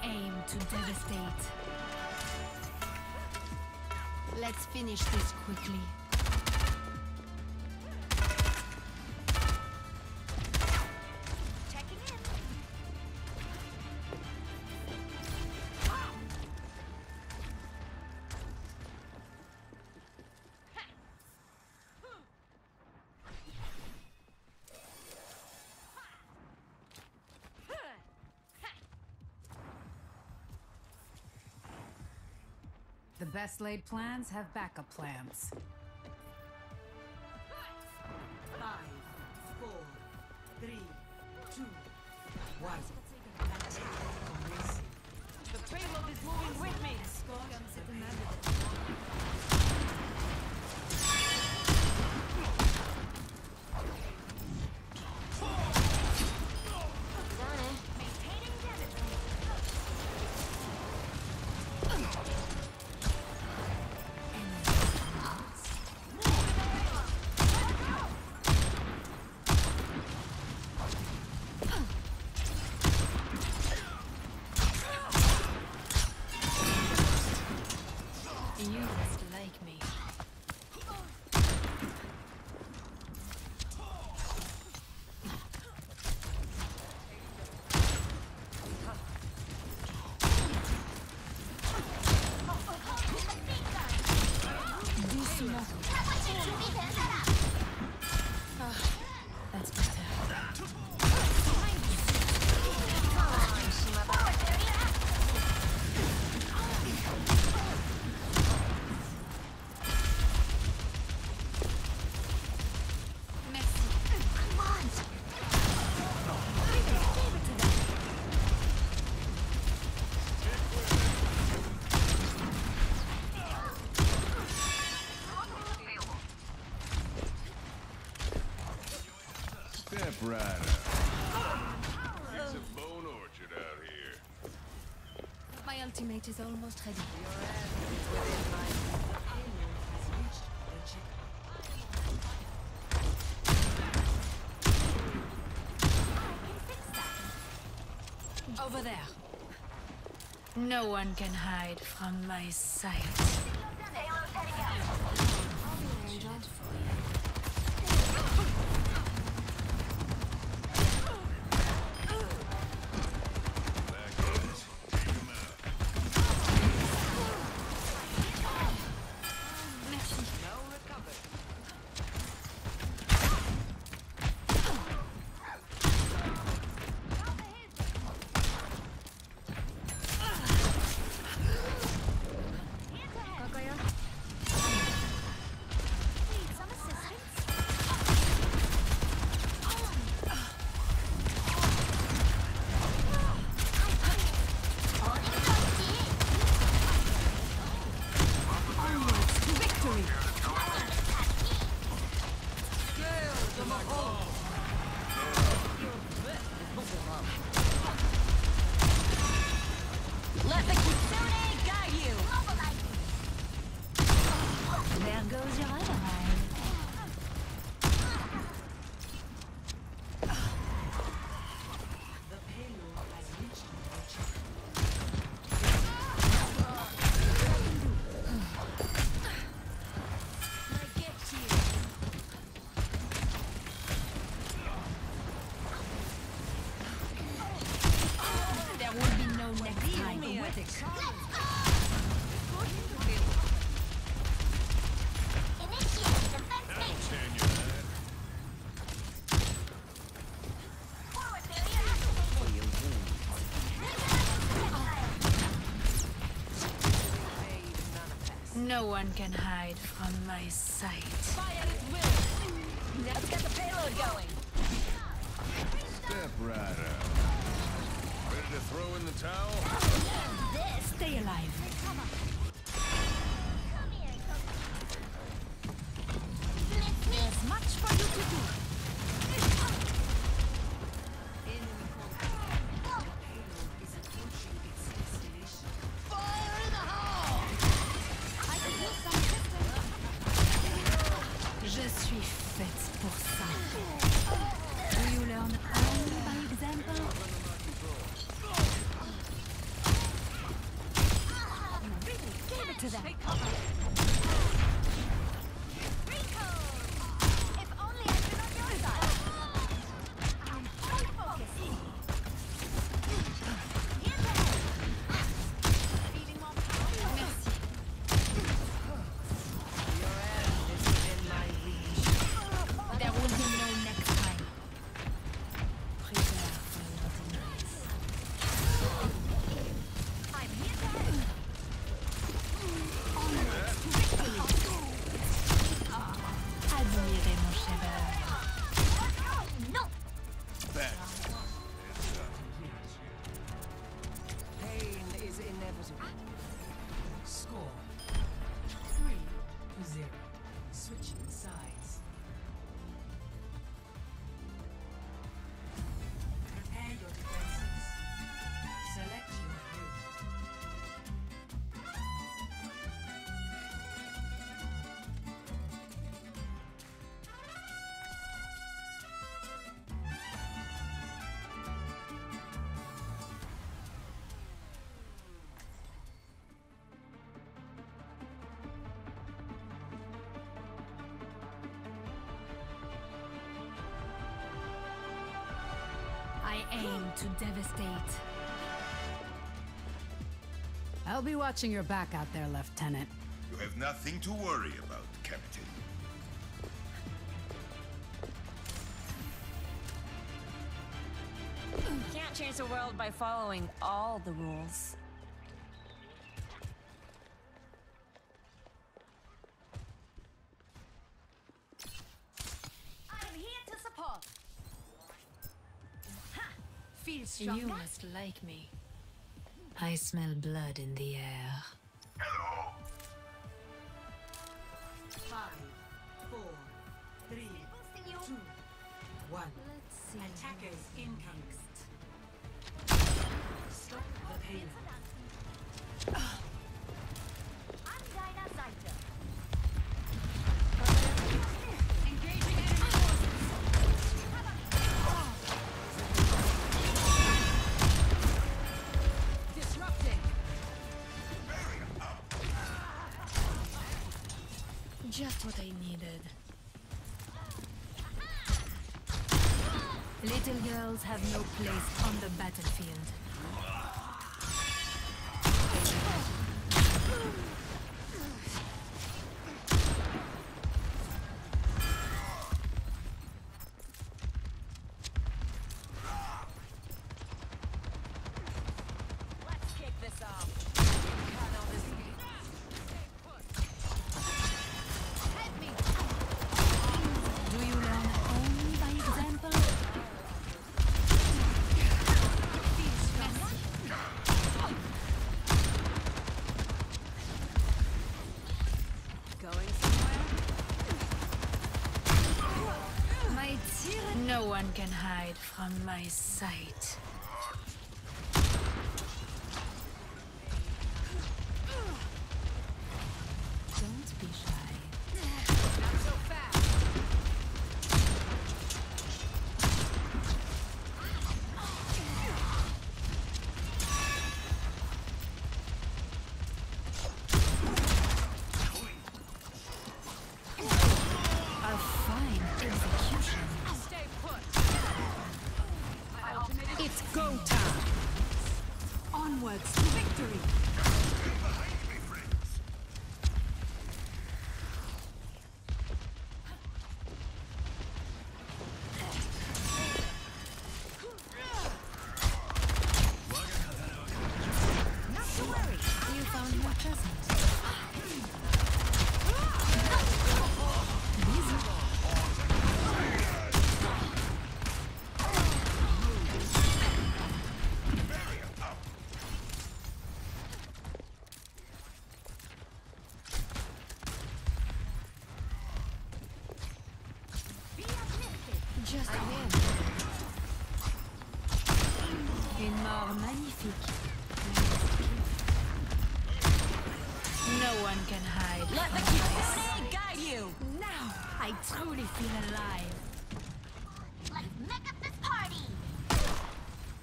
aim to devastate. Let's finish this quickly. Checking in. The best laid plans have backup plans. 5, 4, 3, 2, 1. The payload is moving with me. Maintaining damage. You must like me. Doucement. That's better. Step right up. It's a bone orchard out here. My ultimate is almost ready. Over there. No one can hide from my sight. Payload heading out. Back guys, take 'em out. No recovery. Need some assistance? Victory! Let the Kitsune guide you! There goes your other eye. The payload has reached the chip. My gift to you. There will be no next time. Initiate defense matrix. Stand your man. Forward barrier activated. No one can hide from my sight. Fire at will. Let's get the payload going. Step right up. Ready to throw in the towel? Stay alive. Come here, There's much for you to do. Payload is approaching its destination. Fire in the hole! I could use some assistance. Je suis faite pour ça. Do you learn only by example? to them. Take cover. Rico! If only I'd been on your side. I'm fully focused. Here they are. Feeling more powerful. Merci. Your end is within my reach. There will be no next time. Prepare for your demise. I'm here to help. Admirez mon chef-d'œuvre. No! That's Pain is inevitable. Score 3-0. Switching sides. Prepare your defenses. Select your hero. I aim to devastate. I'll be watching your back out there, Lieutenant. You have nothing to worry about, Captain. Can't change the world by following all the rules. I'm here to support. Ha! Feel stronger? You must like me. I smell blood in the air. 5, 4, 3, Boosting you. 2, 1. Let's see. Attackers incoming. Stop the payload. I'm Dinah Zyter. Engaging enemy forces. Disrupting. Just what I needed. Little girls have no place on the battlefield. Let's kick this off. Help me. Do you learn only by example? Going somewhere? My tyranny. No one can hide from my sight. Don't be shy. Not so fast. A fine execution. Stay put. It's go time. Onwards to victory. Not to worry. You found my present. Be uplifted. Just win. Une mort magnifique. No one can hide. Let the from my Kitsune guide you. Now I truly feel alive. Let's make up this party.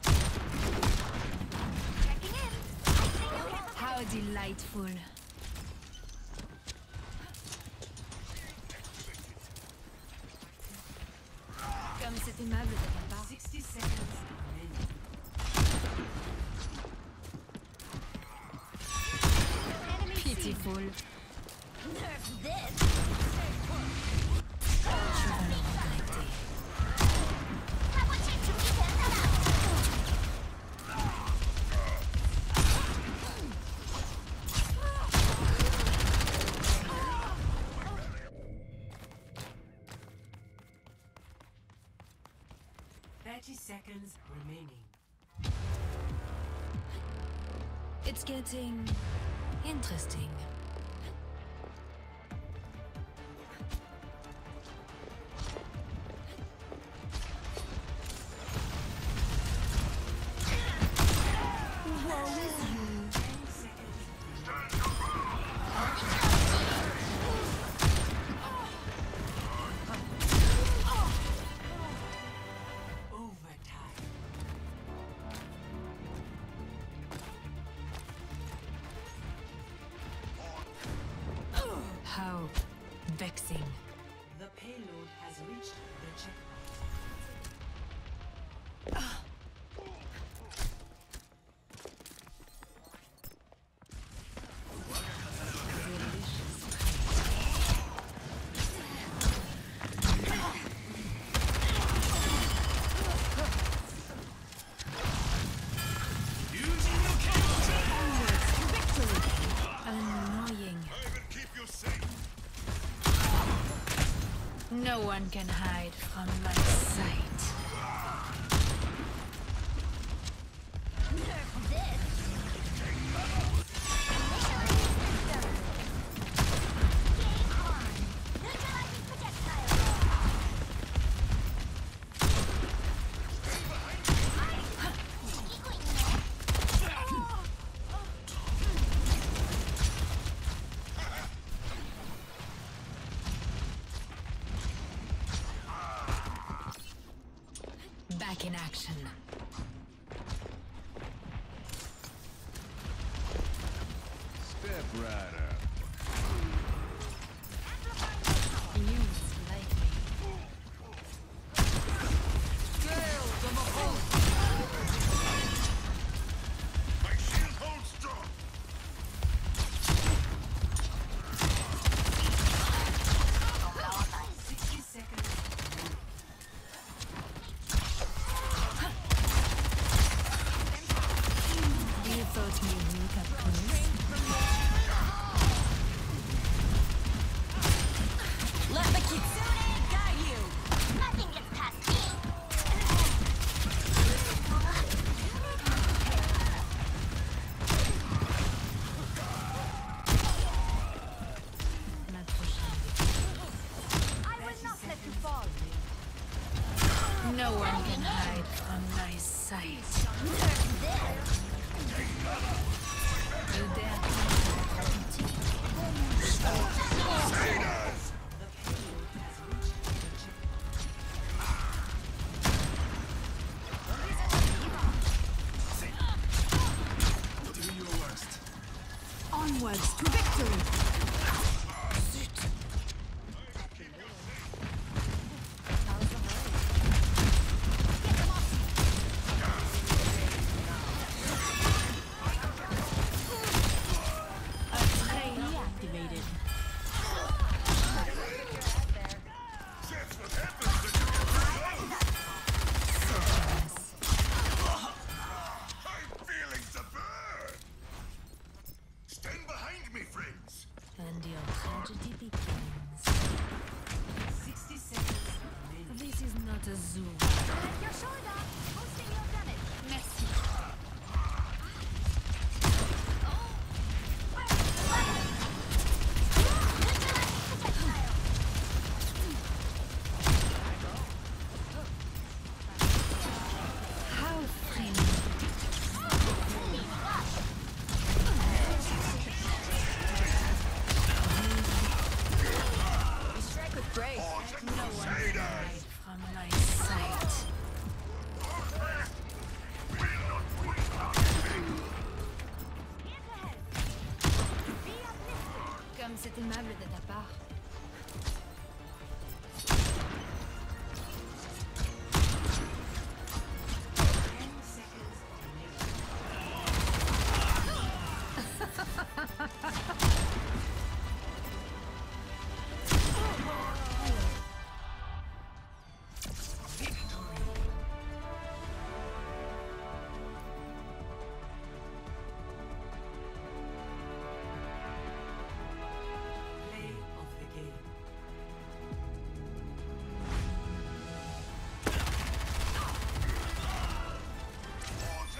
Checking in. I see you hit the How delightful. aimable de ta part. 60 seconds remaining. Pitiful. Nerf this. Seconds remaining. It's getting interesting. How vexing. The payload has reached the checkpoint. Annoying. No one can hide from my sight. Nerf this. Game on. Neutralizing projectile. Back in action. Step right up. You like me. My shield holds strong. You thought you knew that close? Let the Kitsune guide you. Nothing gets past me. Not pushing. I will not let you fall. No one can hide from my sight. Nerf this. You dare Do your worst. Onwards to victory! deactivated. That's what happens when you get I'm feeling the burn. Stand behind me, friends. And your tragedy begins. 60 seconds remaining. This is not a zoo. At your shoulder. Boosting your damage. Merci. How friendly. Strike with grace. No one can hide from my sight. Comme c'est aimable de ta part.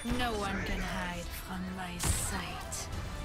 No one can hide from my sight.